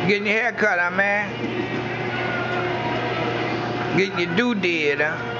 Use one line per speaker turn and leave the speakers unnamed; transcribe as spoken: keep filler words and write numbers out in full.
Getting your hair cut, huh, man? Getting your do did, huh?